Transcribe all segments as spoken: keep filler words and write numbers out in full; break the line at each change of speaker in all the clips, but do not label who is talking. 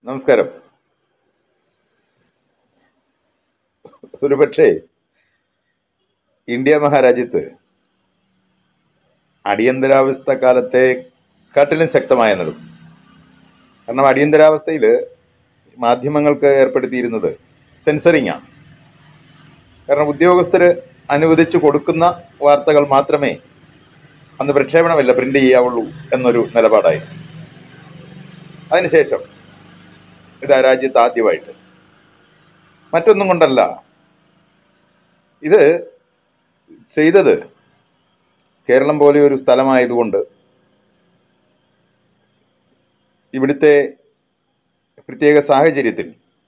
നമസ്കാരം. ഒരുപക്ഷെ ഇന്ത്യ മഹാരാജ്യത്ത് അടിയന്തരാവസ്ഥ കാലത്തെ കാട്ടിലും ശക്തമായ നൽകും. കാരണം അടിയന്തരാവസ്ഥയിൽ മാധ്യമങ്ങൾക്ക് ഏർപ്പെടുത്തിയിരുന്നത് സെൻസറിങ് ആണ്. കാരണം ഉദ്യോഗസ്ഥർ അനുവദിച്ചു കൊടുക്കുന്ന വാർത്തകൾ മാത്രമേ അന്ന് പ്രക്ഷേപണമില്ല പ്രിന്റ് ചെയ്യാവുള്ളൂ എന്നൊരു നിലപാടായിരുന്നു. അതിനുശേഷം ഇതാ രാജ്യത്ത് ആദ്യമായിട്ട്, മറ്റൊന്നും കൊണ്ടല്ല ഇത് ചെയ്തത്, കേരളം പോലെ ഒരു സ്ഥലമായതുകൊണ്ട് ഇവിടുത്തെ പ്രത്യേക സാഹചര്യത്തിൽ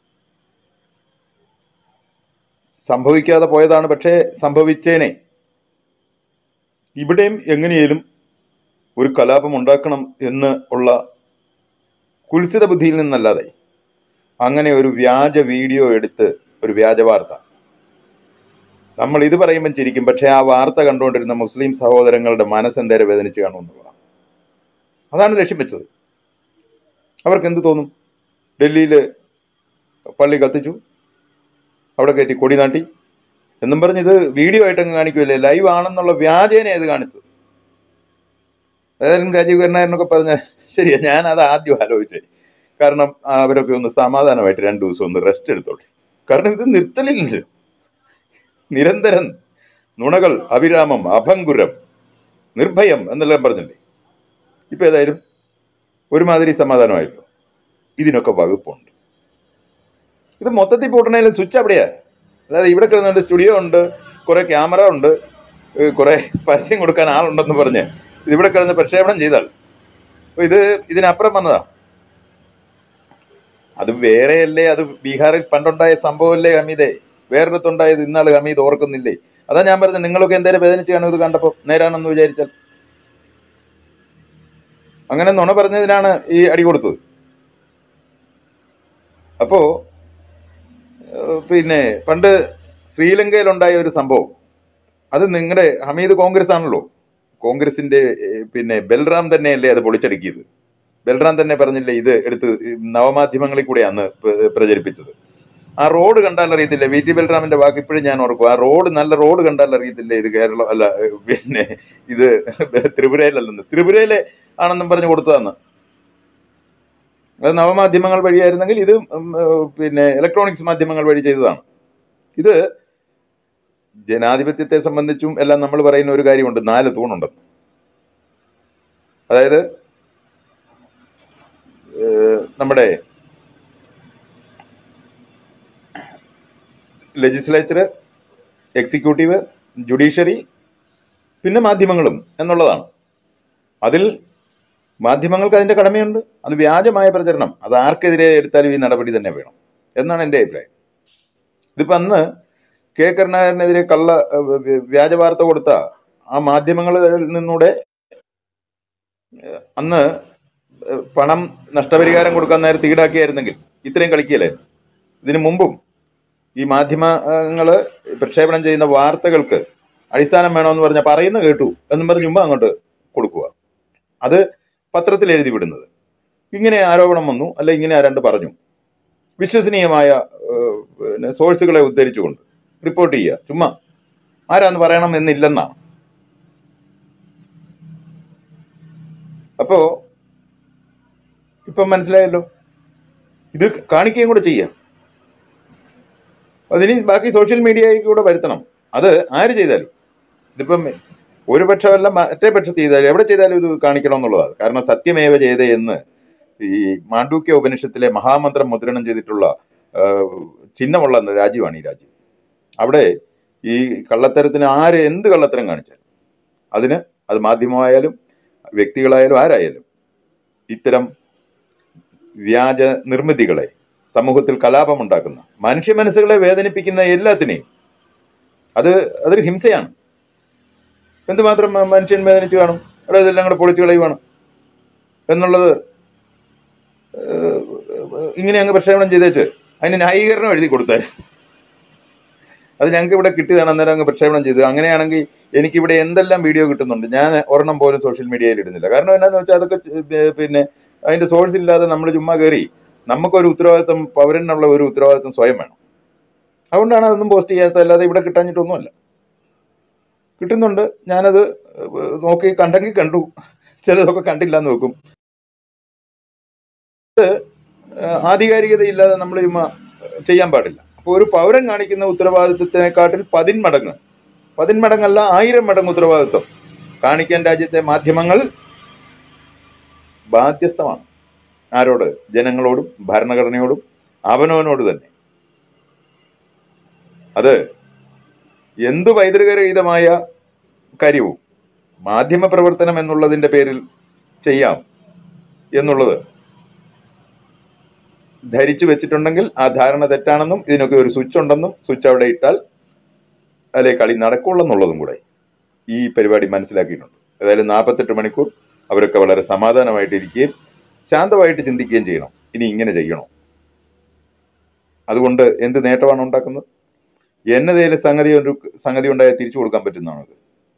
സംഭവിക്കാതെ പോയതാണ്. പക്ഷേ സംഭവിച്ചേനെ. ഇവിടെയും എങ്ങനെയും ഒരു കലാപം ഉണ്ടാക്കണം എന്ന് ഉള്ള കുൽസിത ബുദ്ധിയിൽ നിന്നല്ലാതെ അങ്ങനെ ഒരു വ്യാജ വീഡിയോ എടുത്ത് ഒരു വ്യാജ വാർത്ത, നമ്മൾ ഇത് പറയുമ്പം ചിരിക്കും, പക്ഷെ ആ വാർത്ത കണ്ടുകൊണ്ടിരുന്ന മുസ്ലിം സഹോദരങ്ങളുടെ മനസ്സെന്തേരെ വേദനിച്ച് കാണുമെന്നുള്ളതാണ്. അതാണ് ലക്ഷ്യം വെച്ചത്. അവർക്ക് എന്ത് തോന്നും? ഡൽഹിയിൽ പള്ളി കത്തിച്ചു, അവിടെ കയറ്റി കൊടി നാട്ടി എന്നും പറഞ്ഞ് ഇത് വീഡിയോ ആയിട്ടങ്ങ് കാണിക്കുമല്ലേ, ലൈവ് ആണെന്നുള്ള വ്യാജേന ഇത് കാണിച്ചത്. ഏതായാലും രാജീവ് കരുണാകരനൊക്കെ പറഞ്ഞ ശരിയാ, ഞാൻ അത് ആദ്യം ആലോചിച്ചേ. കാരണം അവരൊക്കെ ഒന്ന് സമാധാനമായിട്ട് രണ്ടു ദിവസം ഒന്ന് റെസ്റ്റ് എടുത്തോട്ടെ. കാരണം ഇത് നിർത്തലില്ല, നിരന്തരം നുണകൾ, അവിരാമം, അഭംഗുരം, നിർഭയം എന്നെല്ലാം പറഞ്ഞില്ലേ. ഇപ്പൊ ഏതായാലും ഒരുമാതിരി സമാധാനമായല്ലോ. ഇതിനൊക്കെ വകുപ്പുണ്ട്. ഇത് മൊത്തത്തിൽ പൂട്ടണേലും സ്വിച്ച് അവിടെയാ. അതായത് ഇവിടെ കിടന്നുണ്ട്, സ്റ്റുഡിയോ ഉണ്ട്, കുറെ ക്യാമറ ഉണ്ട്, കുറെ പരസ്യം കൊടുക്കാൻ ആളുണ്ടെന്ന് പറഞ്ഞ് ഇതിവിടെ കിടന്ന് പ്രക്ഷേപണം ചെയ്താൽ ഇത് ഇതിനപ്പുറം വന്നതാ. അത് വേറെയല്ലേ, അത് ബീഹാറിൽ പണ്ടുണ്ടായ സംഭവമല്ലേ ഹമീദേ, വേറൊരിടത്തുണ്ടായത് ഇന്നാൾ ഹമീദ് ഓർക്കുന്നില്ലേ? അതാ ഞാൻ പറഞ്ഞത്, നിങ്ങളൊക്കെ എന്തായാലും വേദനിച്ച് കാണും ഇത് കണ്ടപ്പോൾ, നേരാണെന്ന് വിചാരിച്ചാൽ. അങ്ങനെ നുണ പറഞ്ഞതിനാണ് ഈ അടി കൊടുത്തത്. അപ്പോ പിന്നെ പണ്ട് ശ്രീലങ്കയിലുണ്ടായ ഒരു സംഭവം, അത് നിങ്ങളുടെ ഹമീദ് കോൺഗ്രസ് ആണല്ലോ, കോൺഗ്രസിന്റെ പിന്നെ ബൽറാം തന്നെയല്ലേ അത് പൊളിച്ചടുക്കിയത്. ബൽറാം തന്നെ പറഞ്ഞില്ലേ ഇത് എടുത്ത് നവമാധ്യമങ്ങളിൽ കൂടെയാണ് പ്രചരിപ്പിച്ചത്. ആ റോഡ് കണ്ടാൽ അറിയത്തില്ല, വി ടി ബൽറാമിന്റെ വാക്ക് ഇപ്പോഴും ഞാൻ ഓർക്കും. ആ റോഡ് നല്ല റോഡ് കണ്ടാൽ അറിയത്തില്ല ഇത് കേരളം അല്ല, പിന്നെ ഇത് ത്രിപുരയിലല്ലെന്ന്, ത്രിപുരയിലെ ആണെന്നും പറഞ്ഞു കൊടുത്തതാണ്. അത് നവമാധ്യമങ്ങൾ വഴിയായിരുന്നെങ്കിൽ ഇത് പിന്നെ ഇലക്ട്രോണിക്സ് മാധ്യമങ്ങൾ വഴി ചെയ്തതാണ്. ഇത് ജനാധിപത്യത്തെ സംബന്ധിച്ചും എല്ലാം നമ്മൾ പറയുന്ന ഒരു കാര്യമുണ്ട്, നാല് തൂണുണ്ടെന്ന്. അതായത് നമ്മുടെ ലെജിസ്ലേച്ചർ, എക്സിക്യൂട്ടീവ്, ജുഡീഷ്യറി, പിന്നെ മാധ്യമങ്ങളും എന്നുള്ളതാണ്. അതിൽ മാധ്യമങ്ങൾക്ക് അതിന്റെ കടമയുണ്ട്. അത് വ്യാജമായ പ്രചരണം, അത് ആർക്കെതിരെ എടുത്താലും ഈ നടപടി തന്നെ വേണം എന്നാണ് എൻ്റെ അഭിപ്രായം. ഇതിപ്പോ അന്ന് കെ കരുണാകരനെതിരെ കള്ള വ്യാജ വാർത്ത കൊടുത്ത ആ മാധ്യമങ്ങളിൽ നിന്നൂടെ അന്ന് പണം നഷ്ടപരിഹാരം കൊടുക്കാൻ നേരത്തെ ഈടാക്കിയായിരുന്നെങ്കിൽ ഇത്രയും കളിക്കുകയല്ലേ. ഇതിനു മുമ്പും ഈ മാധ്യമങ്ങള് പ്രക്ഷേപണം ചെയ്യുന്ന വാർത്തകൾക്ക് അടിസ്ഥാനം വേണമെന്ന് പറഞ്ഞാൽ പറയുന്ന കേട്ടു എന്നും പറഞ്ഞ് ചുമ്മാ അങ്ങോട്ട് കൊടുക്കുക. അത് പത്രത്തിൽ എഴുതി വിടുന്നത്. ഇങ്ങനെ ആരോപണം വന്നു, അല്ല ഇങ്ങനെ ആരാണ്ട് പറഞ്ഞു, വിശ്വസനീയമായ സോഴ്സുകളെ ഉദ്ധരിച്ചുകൊണ്ട് റിപ്പോർട്ട് ചെയ്യുക. ചുമ്മാ ആരാന്ന് പറയണം എന്നില്ലെന്നാണ്. അപ്പോ ഇപ്പം മനസ്സിലായല്ലോ, ഇത് കാണിക്കുകയും കൂടെ ചെയ്യാം. അതിനി ബാക്കി സോഷ്യൽ മീഡിയയിൽ കൂടെ വരുത്തണം. അത് ആര് ചെയ്താലും, ഇതിപ്പം ഒരു പക്ഷമല്ല മറ്റേ പക്ഷത്ത് ചെയ്താലും എവിടെ ചെയ്താലും ഇത് കാണിക്കണം എന്നുള്ളതാണ്. കാരണം സത്യമേവ ചെയ്ത എന്ന് ഈ മാണ്ഡൂക്യ ഉപനിഷത്തിലെ മഹാമന്ത്രം മുദ്രണം ചെയ്തിട്ടുള്ള ചിഹ്നമുള്ള രാജ്യമാണ് ഈ രാജ്യം. അവിടെ ഈ കള്ളത്തരത്തിന് ആര് എന്ത് കള്ളത്തരം കാണിച്ചാലും അതിന്, അത് മാധ്യമമായാലും വ്യക്തികളായാലും ആരായാലും, ഇത്തരം വ്യാജ നിർമ്മിതികളെ, സമൂഹത്തിൽ കലാപമുണ്ടാക്കുന്ന, മനുഷ്യ മനസ്സുകളെ വേദനിപ്പിക്കുന്ന എല്ലാത്തിനെയും, അത് അതൊരു ഹിംസയാണ്. എന്തുമാത്രം മനുഷ്യൻ വേദനിച്ച് കാണും, അവിടെ ഇതെല്ലാം കൂടെ പൊളിച്ചു കളയുവാണ് എന്നുള്ളത് ഇങ്ങനെ അങ്ങ് പ്രക്ഷേപണം ചെയ്തേച്ച് അതിന് ന്യായീകരണം എഴുതി കൊടുത്താൽ അത് ഞങ്ങൾക്ക് ഇവിടെ കിട്ടിയതാണ്, അന്നേരം അങ്ങ് പ്രക്ഷേപണം ചെയ്ത്. അങ്ങനെയാണെങ്കിൽ എനിക്കിവിടെ എന്തെല്ലാം വീഡിയോ കിട്ടുന്നുണ്ട്, ഞാൻ ഒരെണ്ണം പോലും സോഷ്യൽ മീഡിയയിൽ ഇടുന്നില്ല. കാരണം എന്നാന്ന് വെച്ചാൽ അതൊക്കെ പിന്നെ അതിന്റെ സോഴ്സ് ഇല്ലാതെ നമ്മൾ ചുമ്മാ കയറി നമുക്കൊരു ഉത്തരവാദിത്വം, പൗരനുള്ള ഒരു ഉത്തരവാദിത്വം സ്വയം വേണം. അതുകൊണ്ടാണ് അതൊന്നും പോസ്റ്റ് ചെയ്യാത്തത്. അല്ലാതെ ഇവിടെ കിട്ടാഞ്ഞിട്ടൊന്നുമല്ല, കിട്ടുന്നുണ്ട്. ഞാനത് നോക്കി കണ്ടെങ്കിൽ കണ്ടു, ചിലതൊക്കെ കണ്ടില്ല എന്ന് വെക്കും. ആധികാരികതയില്ലാതെ നമ്മൾ ചുമ്മാ ചെയ്യാൻ പാടില്ല. അപ്പോൾ ഒരു പൗരൻ കാണിക്കുന്ന ഉത്തരവാദിത്വത്തിനെക്കാട്ടിൽ പതിന്മടങ്ങ്, പതിന്മടങ്ങല്ല ആയിരം മടങ്ങ് ഉത്തരവാദിത്വം കാണിക്കാൻ രാജ്യത്തെ മാധ്യമങ്ങൾ ബാധ്യസ്ഥമാണ്. ആരോട്? ജനങ്ങളോടും ഭരണഘടനയോടും അവനവനോട് തന്നെ. അത് എന്തു പൈതൃകരഹിതമായ കാര്യവും മാധ്യമ പ്രവർത്തനം എന്നുള്ളതിൻ്റെ പേരിൽ ചെയ്യാം എന്നുള്ളത് ധരിച്ചു വെച്ചിട്ടുണ്ടെങ്കിൽ ആ ധാരണ തെറ്റാണെന്നും ഇതിനൊക്കെ ഒരു സ്വിച്ച് ഉണ്ടെന്നും സ്വിച്ച് അവിടെ ഇട്ടാൽ അല്ലെ കളി നടക്കുള്ളെന്നുള്ളതും കൂടെ ഈ പരിപാടി മനസ്സിലാക്കിയിട്ടുണ്ട്. ഏതായാലും നാൽപ്പത്തെട്ട് മണിക്കൂർ അവരൊക്കെ വളരെ സമാധാനമായിട്ടിരിക്കുകയും ശാന്തമായിട്ട് ചിന്തിക്കുകയും ചെയ്യണം, ഇനി ഇങ്ങനെ ചെയ്യണോ, അതുകൊണ്ട് എന്ത് നേട്ടമാണ് ഉണ്ടാക്കുന്നത്, എന്നതേലും സംഗതി ഒരു സംഗതി ഉണ്ടായാൽ തിരിച്ചു കൊടുക്കാൻ പറ്റുന്നതാണത്.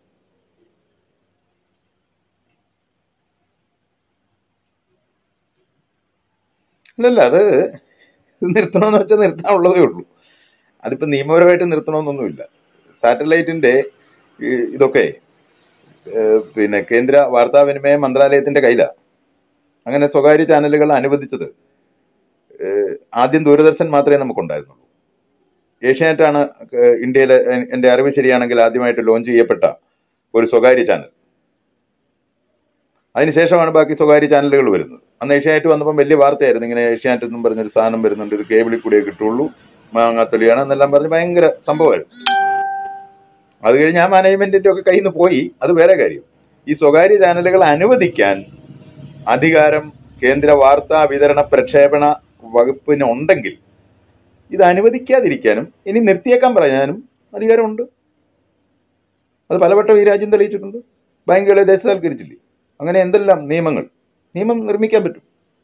അല്ലല്ല, അത് നിർത്തണമെന്ന് വെച്ചാൽ നിർത്താനുള്ളതേ ഉള്ളൂ. അതിപ്പോൾ നിയമപരമായിട്ട് നിർത്തണമെന്നൊന്നുമില്ല. സാറ്റലൈറ്റിൻ്റെ ഇതൊക്കെ പിന്നെ കേന്ദ്ര വാർത്താവിനിമയ മന്ത്രാലയത്തിൻ്റെ കയ്യിലാണ്. അങ്ങനെ സ്വകാര്യ ചാനലുകൾ അനുവദിച്ചത് ആദ്യം ദൂരദർശൻ മാത്രമേ നമുക്കുണ്ടായിരുന്നുള്ളൂ. ഏഷ്യാനെറ്റാണ് ഇന്ത്യയിലെ, എൻ്റെ അറിവ് ശരിയാണെങ്കിൽ, ആദ്യമായിട്ട് ലോഞ്ച് ചെയ്യപ്പെട്ട ഒരു സ്വകാര്യ ചാനൽ. അതിനുശേഷമാണ് ബാക്കി സ്വകാര്യ ചാനലുകൾ വരുന്നത്. അന്ന് ഏഷ്യാനെറ്റ് വന്നപ്പം വലിയ വാർത്തയായിരുന്നു, ഇങ്ങനെ ഏഷ്യാനെറ്റ് എന്നും പറഞ്ഞൊരു സാധനം വരുന്നുണ്ട്, ഇത് കേബിളിൽ കൂടിയേ കിട്ടുള്ളൂ, മാങ്ങാത്തൊലിയാണ് എന്നെല്ലാം പറഞ്ഞ് ഭയങ്കര സംഭവമായിരുന്നു. അത് കഴിഞ്ഞ് ആ മാനേജ്മെന്റിന്റെ ഒക്കെ കയ്യിൽ നിന്ന് പോയി, അത് വേറെ കാര്യം. ഈ സ്വകാര്യ ചാനലുകൾ അനുവദിക്കാൻ അധികാരം കേന്ദ്ര വാർത്താ വിതരണ പ്രക്ഷേപണ വകുപ്പിന് ഉണ്ടെങ്കിൽ ഇത് അനുവദിക്കാതിരിക്കാനും ഇനി നിർത്തിയേക്കാൻ പറയാനും അധികാരമുണ്ട്. അത് പലവട്ടം ഈ രാജ്യം തെളിയിച്ചിട്ടുണ്ട്. ബാങ്കുകളെ ദേശസാൽക്കരിച്ചില്ലേ? അങ്ങനെ എന്തെല്ലാം നിയമങ്ങൾ, നിയമം നിർമ്മിക്കാൻ പറ്റും,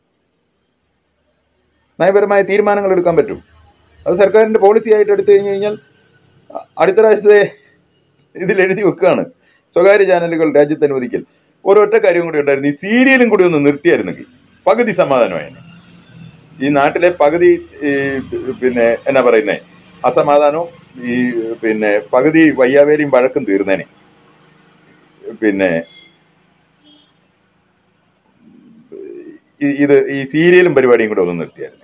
നയപരമായ തീരുമാനങ്ങൾ എടുക്കാൻ പറ്റും. അത് സർക്കാരിൻ്റെ പോളിസി ആയിട്ട് എടുത്തു കഴിഞ്ഞു കഴിഞ്ഞാൽ അടുത്ത രാജ്യത്തെ ഇതിൽ എഴുതി വെക്കുകയാണ് സ്വകാര്യ ചാനലുകൾ രാജ്യത്ത് അനുവദിക്കൽ. ഒരൊറ്റ കാര്യം കൂടി ഉണ്ടായിരുന്നു, ഈ സീരിയലും കൂടി ഒന്ന് നിർത്തിയായിരുന്നെങ്കിൽ പകുതി സമാധാനമായിരുന്നു. ഈ നാട്ടിലെ പകുതി പിന്നെ എന്നാ പറയുന്നേ അസമാധാനവും ഈ പിന്നെ പകുതി വയ്യാവേലിയും വഴക്കും തീർന്നേനെ. പിന്നെ ഇത് ഈ സീരിയലും പരിപാടിയും കൂടെ ഒന്ന് നിർത്തിയായിരുന്നു.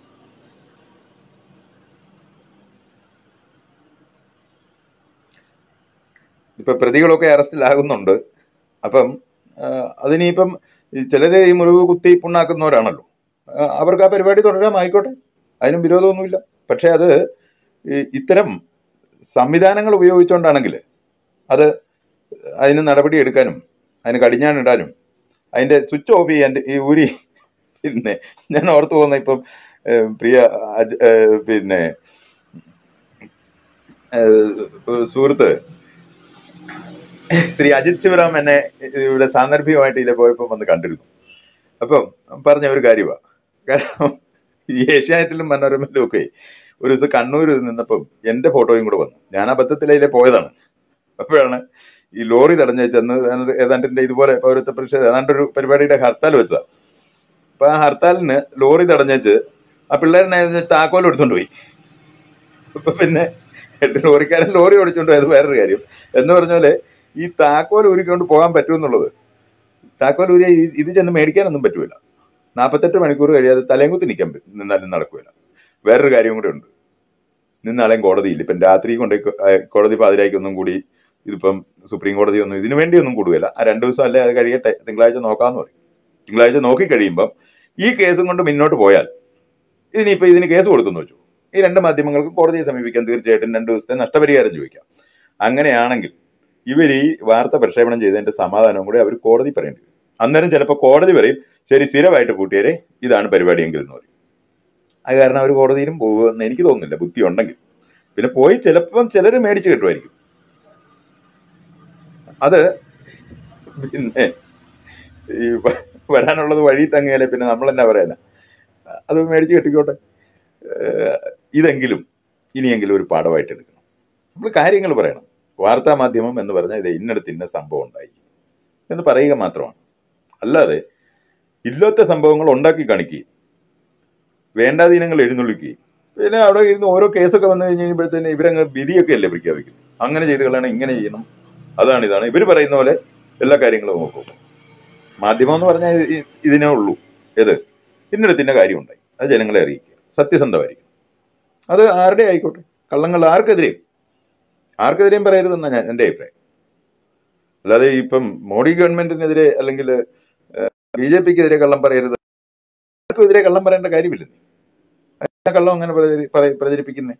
ഇപ്പൊ പ്രതികളൊക്കെ അറസ്റ്റിലാകുന്നുണ്ട്. അപ്പം അതിനിപ്പം ചിലര് ഈ മുറിവ് കുത്തി പുണ്ണാക്കുന്നവരാണല്ലോ, അവർക്ക് ആ പരിപാടി തുടരാം, ആയിക്കോട്ടെ, അതിനും വിരോധമൊന്നുമില്ല. പക്ഷെ അത് ഇത്തരം സംവിധാനങ്ങൾ ഉപയോഗിച്ചുകൊണ്ടാണെങ്കിൽ അത് അതിന് നടപടി എടുക്കാനും അതിന് കടിഞ്ഞാണിടാനും അതിൻ്റെ സ്വിച്ച് ഓഫ് ചെയ്യാൻ ഈ ഊരി. പിന്നെ ഞാൻ ഓർത്തു പോകുന്ന ഇപ്പം പ്രിയ പിന്നെ സുഹൃത്ത് ശ്രീ അജിത് ശിവറാം എന്നെ ഇവിടെ സാന്ദർഭികമായിട്ട് ഇതിലെ പോയപ്പോൾ വന്ന് കണ്ടിരുന്നു. അപ്പം പറഞ്ഞ ഒരു കാര്യമാണ്, കാരണം ഈ ഏഷ്യാനെറ്റിലും മനോരമയിലും ഒക്കെ ഒരു ദിവസം കണ്ണൂർ നിന്നപ്പം എൻ്റെ ഫോട്ടോയും കൂടെ വന്നു. ഞാൻ അബദ്ധത്തിൽ അതിലെ പോയതാണ്. അപ്പോഴാണ് ഈ ലോറി തടഞ്ഞു ചെന്ന് ഏതാണ്ടിൻ്റെ ഇതുപോലെ പൗരത്വ പ്രതിഷേധം ഏതാണ്ടൊരു പരിപാടിയുടെ ഹർത്താൽ വെച്ചതാണ്. അപ്പം ആ ഹർത്താലിന് ലോറി തടഞ്ഞേച്ച് ആ പിള്ളേരനെ താക്കോൽ എടുത്തോണ്ട് പോയി. അപ്പൊ പിന്നെ ലോറിക്കാരൻ ലോറി ഓടിച്ചോണ്ട് പോയത് വേറൊരു കാര്യം. എന്ന് പറഞ്ഞ പോലെ ഈ താക്കോൽ ഊരിക്കൊണ്ട് പോകാൻ പറ്റുമെന്നുള്ളത്, താക്കോൽ ഊരിയ ഇത് ചെന്ന് മേടിക്കാനൊന്നും പറ്റൂല. നാൽപ്പത്തെട്ട് മണിക്കൂർ കഴിയാതെ തലേങ്കുത്തി നിൽക്കാൻ നിന്നാലും നടക്കൂല. വേറൊരു കാര്യം കൂടെ ഉണ്ട്, നിന്നാളെയും കോടതിയില്ല. ഇപ്പം രാത്രി കൊണ്ട് കോടതി പാതിരായിക്കൊന്നും കൂടി ഇതിപ്പം സുപ്രീം കോടതി ഒന്നും ഇതിനു വേണ്ടിയൊന്നും കൂടുകയില്ല. ആ രണ്ടു ദിവസം അല്ലെ അത് കഴിയട്ടെ, തിങ്കളാഴ്ച നോക്കാമെന്ന് പറയും. തിങ്കളാഴ്ച നോക്കി കഴിയുമ്പം ഈ കേസും കൊണ്ട് മുന്നോട്ട് പോയാൽ ഇതിനിപ്പോൾ ഇതിന് കേസ് കൊടുത്തെന്ന് വെച്ചു, ഈ രണ്ട് മാധ്യമങ്ങൾക്ക് കോടതിയെ സമീപിക്കാൻ തീർച്ചയായിട്ടും രണ്ട് ദിവസത്തെ നഷ്ടപരിഹാരം ചോദിക്കാം. അങ്ങനെയാണെങ്കിൽ ഇവർ ഈ വാർത്ത പ്രക്ഷേപണം ചെയ്തതിന്റെ സമാധാനവും കൂടെ അവർ കോടതി പറയേണ്ടി വരും. അന്നേരം ചിലപ്പോൾ കോടതി പറയും ശരി സ്ഥിരമായിട്ട് കൂട്ടിയാലേ ഇതാണ് പരിപാടിയെങ്കിൽ എന്ന് പറയും. അത് കാരണം അവർ കോടതിയിലും പോകുമെന്ന് എനിക്ക് തോന്നുന്നില്ല, ബുദ്ധി ഉണ്ടെങ്കിൽ. പിന്നെ പോയി ചിലപ്പം ചിലർ മേടിച്ച് കിട്ടുമായിരിക്കും. അത് പിന്നെ ഈ വരാനുള്ളത് വഴി തങ്ങിയാലേ പിന്നെ നമ്മൾ എന്നാ പറയാനാ, അത് മേടിച്ച് കെട്ടിക്കോട്ടെ. ഇതെങ്കിലും ഇനിയെങ്കിലും ഒരു പാഠമായിട്ട് എടുക്കണം. നമ്മൾ കാര്യങ്ങൾ പറയണം. വാർത്താ മാധ്യമം എന്ന് പറഞ്ഞാൽ ഇത് ഇന്നടത്ത് ഇന്ന സംഭവം ഉണ്ടായി എന്ന് പറയുക മാത്രമാണ്. അല്ലാതെ ഇല്ലാത്ത സംഭവങ്ങൾ ഉണ്ടാക്കി കാണിക്കുകയും വേണ്ടാതീനങ്ങൾ എഴുന്നള്ളിക്കുകയും പിന്നെ അവിടെ ഇരുന്ന് ഓരോ കേസൊക്കെ വന്നു കഴിഞ്ഞ് കഴിയുമ്പോഴത്തേന് ഇവരങ്ങ് വിധിയൊക്കെ അല്ലേ പ്രഖ്യാപിക്കുന്നത്. അങ്ങനെ ചെയ്ത് കളയണം, ഇങ്ങനെ ചെയ്യണം, അതാണ് ഇതാണ് ഇവർ പറയുന്ന പോലെ എല്ലാ കാര്യങ്ങളും നോക്കും. മാധ്യമം എന്ന് പറഞ്ഞാൽ ഇതിനേ ഉള്ളൂ. ഏത് ഇന്നിടത്തിന്റെ കാര്യം ഉണ്ടായി അത് ജനങ്ങളെ അറിയിക്കുക, സത്യസന്ധമായിരിക്കും. അത് ആരുടെ ആയിക്കോട്ടെ, കള്ളങ്ങൾ ആർക്കെതിരെയും ആർക്കെതിരെയും പറയരുതെന്നാണ് ഞാൻ എൻ്റെ അഭിപ്രായം. അല്ലാതെ ഇപ്പം മോഡി ഗവൺമെന്റിനെതിരെ അല്ലെങ്കിൽ ബി ജെ പിക്കെതിരെ കള്ളം പറയരുത്, ആർക്കും എതിരെ കള്ളം പറയേണ്ട കാര്യമില്ല. കള്ളം അങ്ങനെ പ്രചരിപ്പിക്കുന്നേ.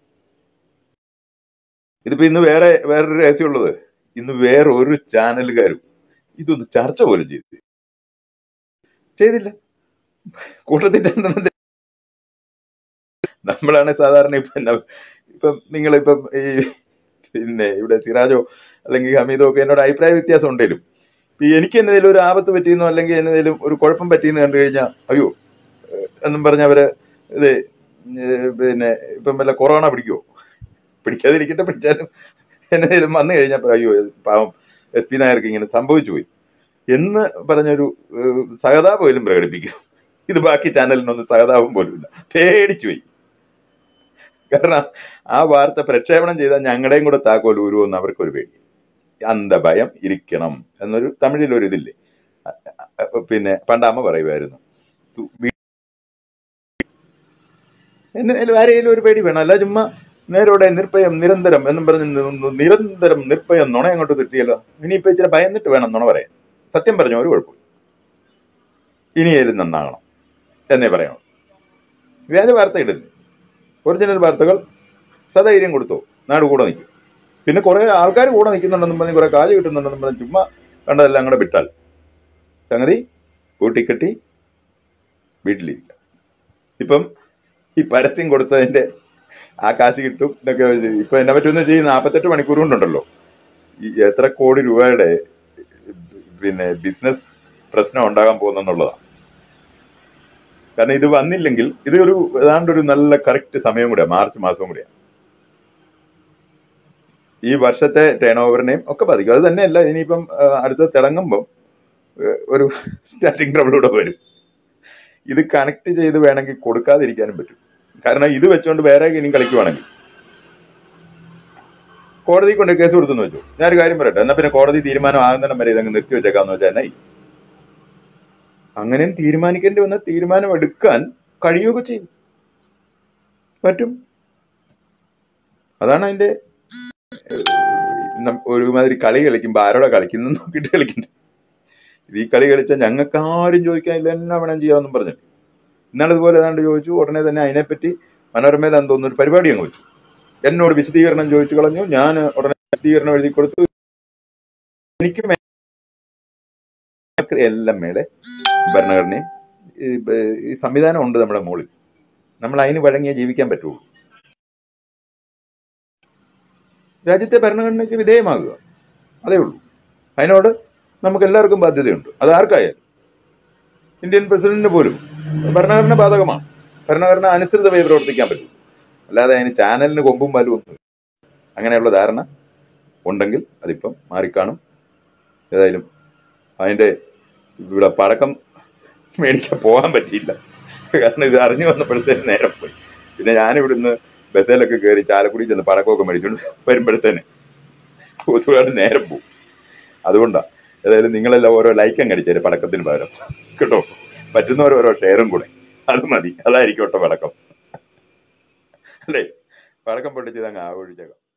ഇതിപ്പോ ഇന്ന് വേറെ വേറൊരു രഹസ്യമുള്ളത്, ഇന്ന് വേറെ ഒരു ചാനലുകാരും ഇതൊന്ന് ചർച്ച പോലും ചെയ്തു ചെയ്തില്ല. കൂട്ടത്തിൽ രണ്ടെണ്ണം നമ്മളാണ് സാധാരണ ഇപ്പൊ ഇപ്പം നിങ്ങളിപ്പം ഈ പിന്നെ ഇവിടെ സിറാജോ അല്ലെങ്കിൽ ഹമീദോ ഒക്കെ എന്നോട് അഭിപ്രായ വ്യത്യാസം ഉണ്ടെങ്കിലും എനിക്ക് എന്നതിലും ഒരു ആപത്ത് പറ്റിയെന്നോ അല്ലെങ്കിൽ എന്നതിലും ഒരു കുഴപ്പം പറ്റിയെന്ന് കണ്ടു കഴിഞ്ഞാൽ അയ്യോ എന്നും പറഞ്ഞ അവര് ഇത് പിന്നെ ഇപ്പം വല്ല കൊറോണ പിടിക്കുവോ, പിടിക്കാതിരിക്കട്ടെ, പിടിച്ചാലും എന്നതിലും വന്നു കഴിഞ്ഞപ്പോൾ അയ്യോ പാവം എസ് പി നായർക്ക് ഇങ്ങനെ സംഭവിച്ചു പോയി എന്ന് പറഞ്ഞൊരു സഹതാപം പോലും പ്രകടിപ്പിക്കും. ഇത് ബാക്കി ചാനലിനൊന്നും സഹതാപം പോലും ഇല്ല, പേടിച്ചു പോയി. കാരണം ആ വാർത്ത പ്രക്ഷേപണം ചെയ്താൽ ഞങ്ങളുടെയും കൂടെ താക്കോൽ ഊരുമെന്ന് അവർക്കൊരു പേടി. അന്ധഭയം ഇരിക്കണം എന്നൊരു തമിഴിലൊരു ഇതില്ലേ, പിന്നെ പണ്ടമ്മ പറയുമായിരുന്നു, എന്നാലും ആരെങ്കിലും ഒരു പേടി വേണം. അല്ല ചുമ്മാ നേരോടെ നിർഭയം നിരന്തരം എന്നും പറഞ്ഞ് നിരന്തരം നിർഭയം നുണ അങ്ങോട്ട് കിട്ടിയല്ലോ. ഇനിയിപ്പോ ഇച്ചിരി ഭയന്നിട്ട് വേണം നുണ പറയാൻ. സത്യം പറഞ്ഞ ഒരു കുഴപ്പമില്ല, ഇനിയേലും നന്നാകണം എന്നേ പറയണം. വ്യാജ വാർത്ത ഇടല്ലേ, ഒറിജിനൽ വാർത്തകൾ സധൈര്യം കൊടുത്തോ, നാട് കൂടെ നിൽക്കും. പിന്നെ കുറെ ആൾക്കാർ കൂടെ നിൽക്കുന്നുണ്ടെന്നും പറഞ്ഞ് കുറെ കാശ് കിട്ടുന്നുണ്ടെന്നും പറഞ്ഞ് ചുമ്മാ കണ്ടതെല്ലാം കൂടെ വിട്ടാൽ സംഗതി കൂട്ടിക്കെട്ടി വീട്ടിലിരിക്കാം. ഇപ്പം ഈ പരസ്യം കൊടുത്തതിന്റെ ആ കാശ് കിട്ടും എന്നൊക്കെ ഇപ്പൊ എന്നെ പറ്റുമെന്ന് വെച്ചാൽ നാൽപ്പത്തെട്ട് മണിക്കൂർ കൊണ്ടുണ്ടല്ലോ ഈ എത്ര കോടി രൂപയുടെ പിന്നെ ബിസിനസ് പ്രശ്നം ഉണ്ടാകാൻ പോകുന്നെന്നുള്ളതാണ്. കാരണം ഇത് വന്നില്ലെങ്കിൽ ഇത് ഒരു ഏതാണ്ട് ഒരു നല്ല കറക്റ്റ് സമയം കൂടെയാണ്, മാർച്ച് മാസവും കൂടെയാണ്. ഈ വർഷത്തെ ടേൺ ഓവറിനെയും ഒക്കെ ബാധിക്കും. അത് തന്നെയല്ല, ഇനിയിപ്പം അടുത്ത തിളങ്ങുമ്പം ഒരു സ്റ്റാർട്ടിങ് ട്രബിളൂടെ വരും. ഇത് കണക്ട് ചെയ്ത് വേണമെങ്കിൽ കൊടുക്കാതിരിക്കാനും പറ്റും. കാരണം ഇത് വെച്ചുകൊണ്ട് വേറെ ഇനിയും കളിക്കുവാണെങ്കിൽ കോടതി കൊണ്ട് കേസ് കൊടുത്തെന്ന് വെച്ചു. ഞാനൊരു കാര്യം പറയട്ടെ, എന്നാൽ പിന്നെ കോടതി തീരുമാനം ആകുന്നിടം വരെ ഇതങ്ങ് നിർത്തി വെച്ചേക്കാന്ന് വെച്ചാൽ എന്നായി. അങ്ങനെയും തീരുമാനിക്കേണ്ടി വന്ന തീരുമാനം എടുക്കാൻ കഴിയുകയൊക്കെ ചെയ്യും, പറ്റും. അതാണ് അതിന്റെ ഒരുമാതിരി കളി കളിക്കുമ്പോൾ ആരോടെ കളിക്കുന്ന നോക്കിയിട്ട് കളിക്കണ്ടേ. ഈ കളി കളിച്ചാൽ ഞങ്ങൾക്ക് ആരും ചോദിക്കാനില്ല, എന്നാ വേണം ചെയ്യാമെന്നും പറഞ്ഞു. ഇന്നാളിതുപോലെ ഏതാണ്ട് ചോദിച്ചു, ഉടനെ തന്നെ അതിനെപ്പറ്റി മനോരമയിൽ എന്താ തോന്നുന്നു ഒരു പരിപാടി അങ്ങ് വെച്ചു. എന്നോട് വിശദീകരണം ചോദിച്ചു കളഞ്ഞു. ഞാൻ ഉടനെ വിശദീകരണം എഴുതി കൊടുത്തു. എനിക്ക് എല്ലാം മേലെ ഭരണഘടനയും ഈ സംവിധാനം ഉണ്ട് നമ്മുടെ മുകളിൽ. നമ്മൾ അതിന് വഴങ്ങിയേ ജീവിക്കാൻ പറ്റുള്ളൂ. രാജ്യത്തെ ഭരണഘടനയ്ക്ക് വിധേയമാകുക, അതേ ഉള്ളൂ. അതിനോട് നമുക്ക് എല്ലാവർക്കും ബാധ്യതയുണ്ട്. അത് ആർക്കായാലും, ഇന്ത്യൻ പ്രസിഡന്റിന് പോലും ഭരണഘടന ബാധകമാണ്. ഭരണഘടന അനുസൃതമായി പ്രവർത്തിക്കാൻ പറ്റും. അല്ലാതെ അതിന് ചാനലിന് കൊമ്പും പാലും ഒന്നും. അങ്ങനെയുള്ള ധാരണ ഉണ്ടെങ്കിൽ അതിപ്പം മാറിക്കാണും. ഏതായാലും അതിൻ്റെ ഇവിടെ പടക്കം മേടിക്കാൻ പോകാൻ പറ്റിയില്ല. കാരണം ഇത് അറിഞ്ഞു വന്നപ്പോഴത്തേന് നേരം പോയി. പിന്നെ ഞാനിവിടുന്ന് ബസ്സിലൊക്കെ കയറി ചാലക്കുടി ചെന്ന് പടക്കമൊക്കെ മേടിച്ചുകൊണ്ട് വരുമ്പോഴത്തേന് ഒരുപാട് നേരം പോകും. അതുകൊണ്ടാണ്. ഏതായാലും നിങ്ങളെല്ലാം ഓരോ ലൈക്കം കടിച്ചേരും പടക്കത്തിന് പകരം കേട്ടോ. പറ്റുന്നവർ ഓരോ ഷെയറും കൂടെ, അത് മതി. അതായിരിക്കും കേട്ടോ പടക്കം, അല്ലേ? പടക്കം പൊട്ടിച്ചത് അങ്ങ് ആഘോഷിച്ചേക്കാം.